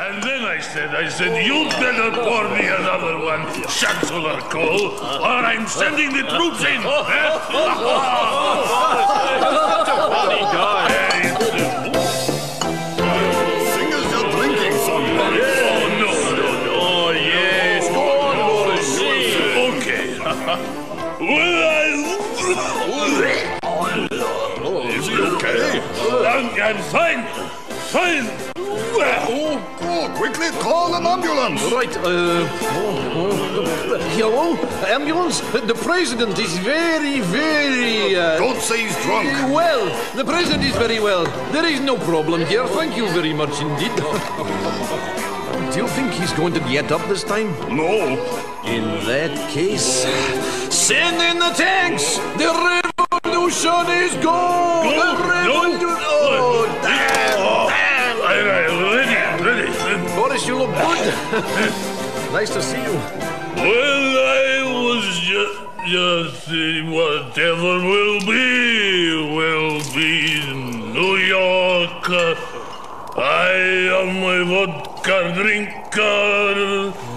And then I said, you'd better pour me another one, Chancellor Cole, or I'm sending the troops in. Such a funny guy. Singers, you're drinking somebody. Oh, no. Oh, yes. Go on, Boris. Okay. Is he okay? I'm fine. Fine. Oh, quickly call an ambulance. Right, hello? Ambulance? The president is very... Don't say he's drunk. Well, the president is very well. There is no problem here. Thank you very much indeed. Do you think he's going to get up this time? No. In that case, send in the tanks! The revolution is gone! The revolution... Oh, damn! Ready. Boris, you look good. Nice to see you. Well, I was just saying whatever will be. New York. I am a vodka drinker.